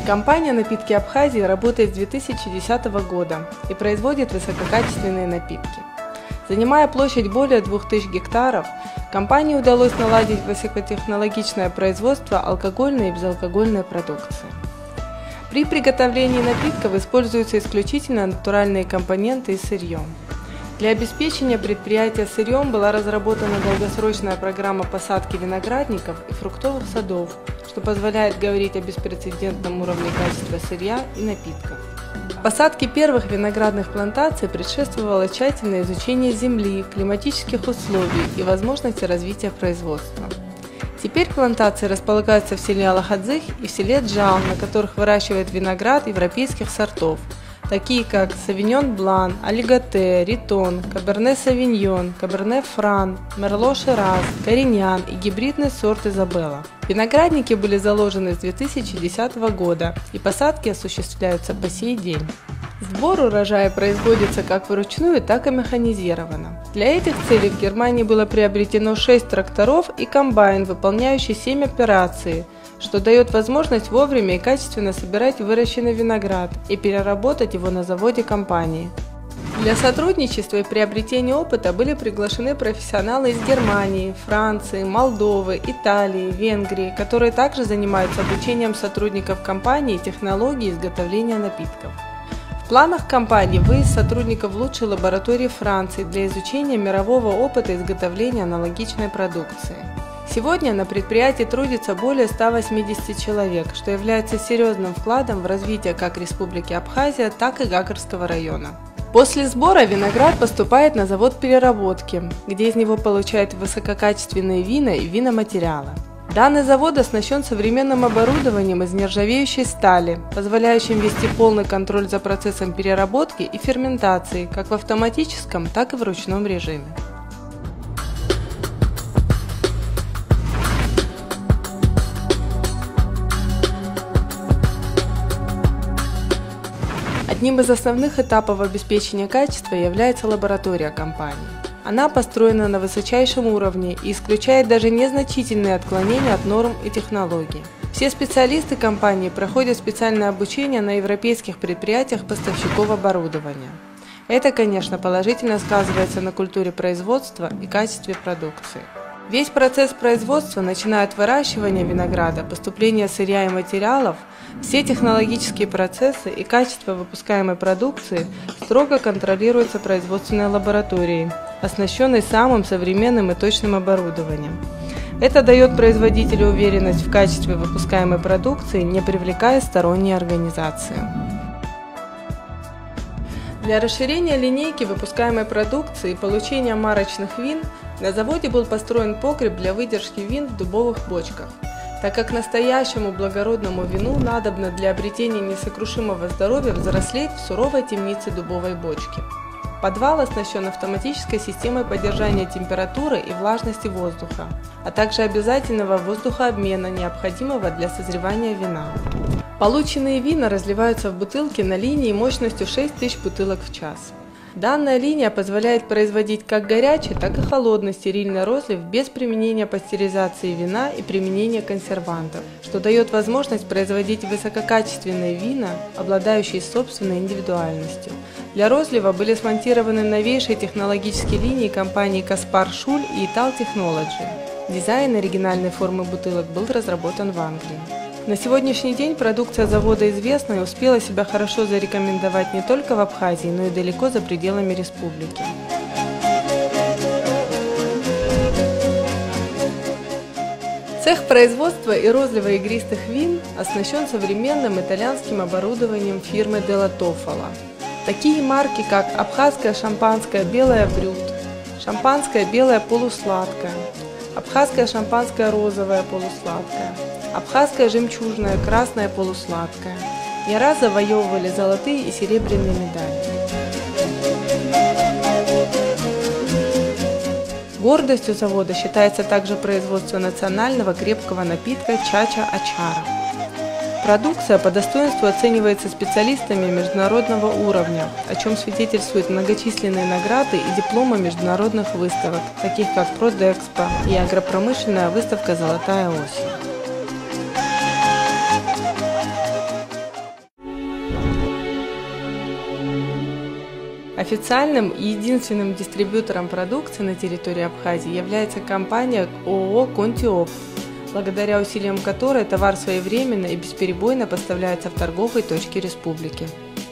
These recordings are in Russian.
Компания «Напитки Абхазии» работает с 2010 года и производит высококачественные напитки. Занимая площадь более 2000 гектаров, компании удалось наладить высокотехнологичное производство алкогольной и безалкогольной продукции. При приготовлении напитков используются исключительно натуральные компоненты и сырье. Для обеспечения предприятия сырьем была разработана долгосрочная программа посадки виноградников и фруктовых садов, что позволяет говорить о беспрецедентном уровне качества сырья и напитков. Посадке первых виноградных плантаций предшествовало тщательное изучение земли, климатических условий и возможности развития производства. Теперь плантации располагаются в селе Алахадзых и в селе Джал, на которых выращивают виноград европейских сортов, такие как Савиньон Блан, Алигате, Ритон, Каберне Савиньон, Каберне Фран, Мерло Шираз, Кориньян и гибридный сорт Изабелла. Виноградники были заложены с 2010 года и посадки осуществляются по сей день. Сбор урожая производится как вручную, так и механизированно. Для этих целей в Германии было приобретено 6 тракторов и комбайн, выполняющий 7 операций, что дает возможность вовремя и качественно собирать выращенный виноград и переработать его на заводе компании. Для сотрудничества и приобретения опыта были приглашены профессионалы из Германии, Франции, Молдовы, Италии, Венгрии, которые также занимаются обучением сотрудников компании технологии изготовления напитков. В планах компании выезд сотрудников в лучшие лаборатории Франции для изучения мирового опыта изготовления аналогичной продукции. Сегодня на предприятии трудится более 180 человек, что является серьезным вкладом в развитие как Республики Абхазия, так и Гагарского района. После сбора виноград поступает на завод переработки, где из него получают высококачественные вина и виноматериалы. Данный завод оснащен современным оборудованием из нержавеющей стали, позволяющим вести полный контроль за процессом переработки и ферментации как в автоматическом, так и в ручном режиме. Одним из основных этапов обеспечения качества является лаборатория компании. Она построена на высочайшем уровне и исключает даже незначительные отклонения от норм и технологий. Все специалисты компании проходят специальное обучение на европейских предприятиях поставщиков оборудования. Это, конечно, положительно сказывается на культуре производства и качестве продукции. Весь процесс производства, начиная от выращивания винограда, поступления сырья и материалов, все технологические процессы и качество выпускаемой продукции строго контролируются производственной лабораторией, оснащенной самым современным и точным оборудованием. Это дает производителю уверенность в качестве выпускаемой продукции, не привлекая сторонние организации. Для расширения линейки выпускаемой продукции и получения марочных вин на заводе был построен погреб для выдержки вин в дубовых бочках, так как настоящему благородному вину надобно для обретения несокрушимого здоровья взрослеть в суровой темнице дубовой бочки. Подвал оснащен автоматической системой поддержания температуры и влажности воздуха, а также обязательного воздухообмена, необходимого для созревания вина. Полученные вина разливаются в бутылки на линии мощностью 6000 бутылок в час. Данная линия позволяет производить как горячий, так и холодный стерильный розлив без применения пастеризации вина и применения консервантов, что дает возможность производить высококачественные вина, обладающие собственной индивидуальностью. Для розлива были смонтированы новейшие технологические линии компаний Kaspar Schul и Ital Technology. Дизайн оригинальной формы бутылок был разработан в Англии. На сегодняшний день продукция завода известна и успела себя хорошо зарекомендовать не только в Абхазии, но и далеко за пределами республики. Цех производства и розлива игристых вин оснащен современным итальянским оборудованием фирмы Della Toffola. Такие марки, как абхазское шампанское белое брют, шампанское белое полусладкое, абхазское шампанское розовое полусладкое, абхазское жемчужное красное полусладкое не раз завоевывали золотые и серебряные медали. Гордостью завода считается также производство национального крепкого напитка Чача Ачара. Продукция по достоинству оценивается специалистами международного уровня, о чем свидетельствуют многочисленные награды и дипломы международных выставок, таких как Продэкспо и агропромышленная выставка «Золотая осень». Официальным и единственным дистрибьютором продукции на территории Абхазии является компания ООО «Контиопт», благодаря усилиям которой товар своевременно и бесперебойно поставляется в торговые точки республики.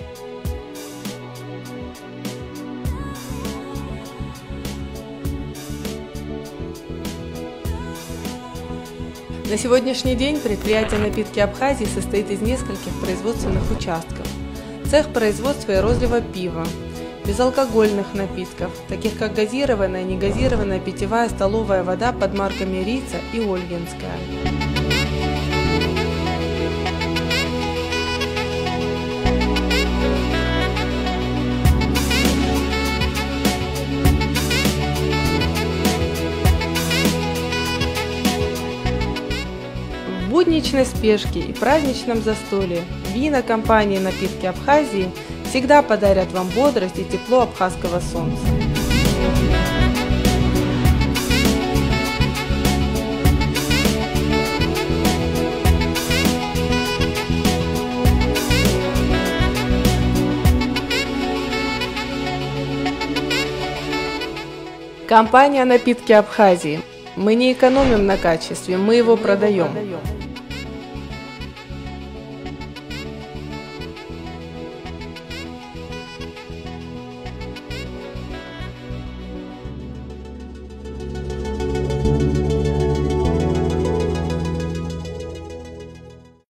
На сегодняшний день предприятие «Напитки Абхазии» состоит из нескольких производственных участков. Цех производства и розлива пива, безалкогольных напитков, таких как газированная, негазированная питьевая столовая вода под марками «Рица» и «Ольгинская». В будничной спешке и праздничном застолье вина компании «Напитки Абхазии» всегда подарят вам бодрость и тепло абхазского солнца. Компания «Напитки Абхазии». Мы не экономим на качестве, мы его продаем.